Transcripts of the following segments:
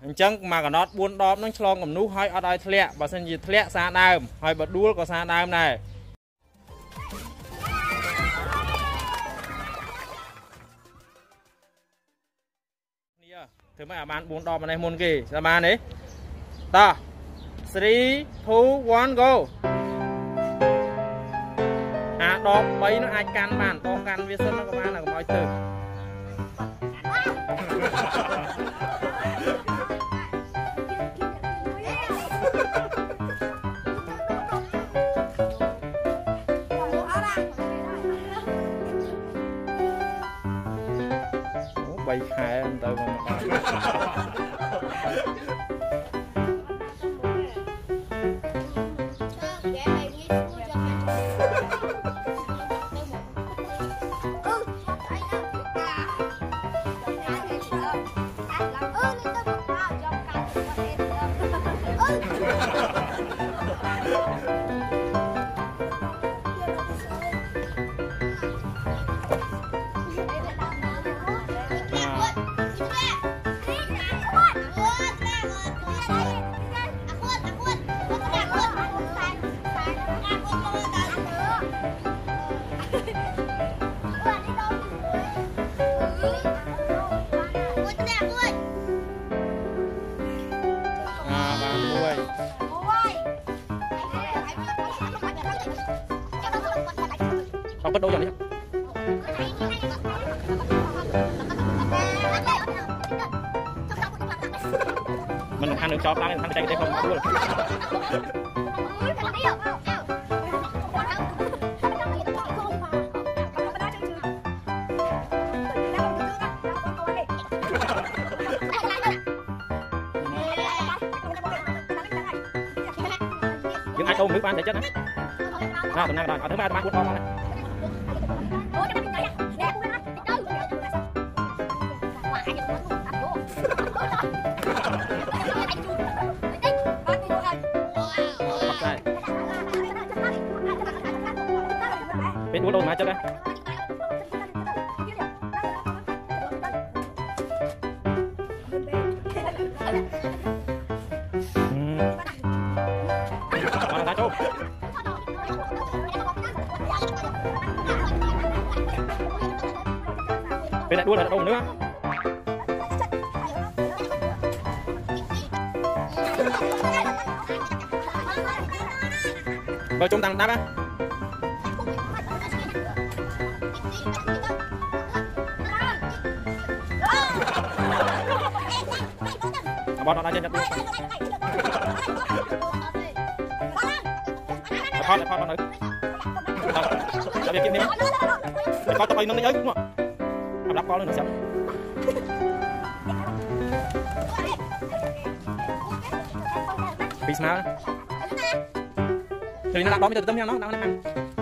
chân mà cả nó buôn đóm nó chlong cầm nút hơi ở đây thẹn và xin gì thẹn xa đam hơi bật đuôi có xa đam này thứ mà bạn buôn đóm này môn kỳ ra bạn đấy ta 3 2 1 go à đóm bấy nó ai can bản to can viết sân nó có bạn là có mọi từ bay khai anh từ không có đôi rồi đi mình ăn được cho ăn được chay không đua những ai tôm nước ban để chết á tuần này rồi thứ ba bán cuốn con này bên đuôi đôi mà chết đây bên này đua là đâu nữa vợ chúng tăng đáp á bọn nó đang trên nhật thoát lại thoát bọn nữ làm việc kiếm đi có tập ấy nó mới ấy đúng không đắp con lên nó xem bị sao thì nó đặt đó mới từ tâm nhau nó đang ăn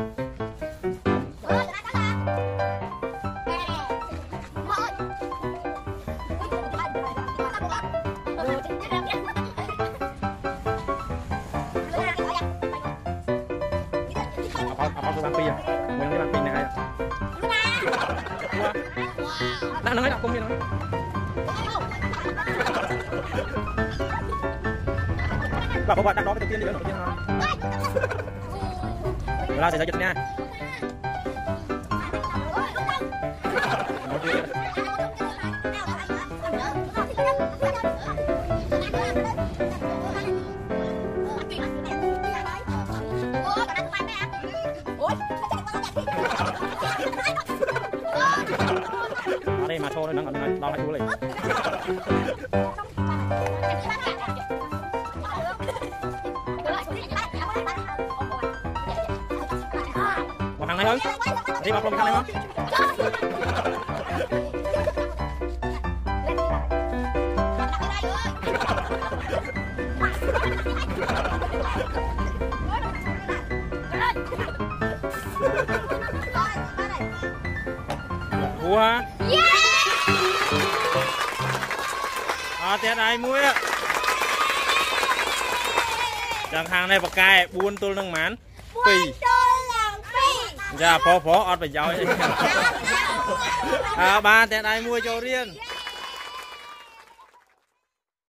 apa bang pi à mình cái bang pi này đang nói đọc công viên nói bảo các bạn đang đó đầu tiên đi đầu tiên nào la sẽ ra giật nha ở đây mà thô nó đo lại thua liền một thằng này hơn đi vào thằng này không Ủa tiết ai muối á chẳng hàng này bạc cài buôn tôi nâng mán pì dạ phó ọt phải giỏi ba tiết ai muối cho riêng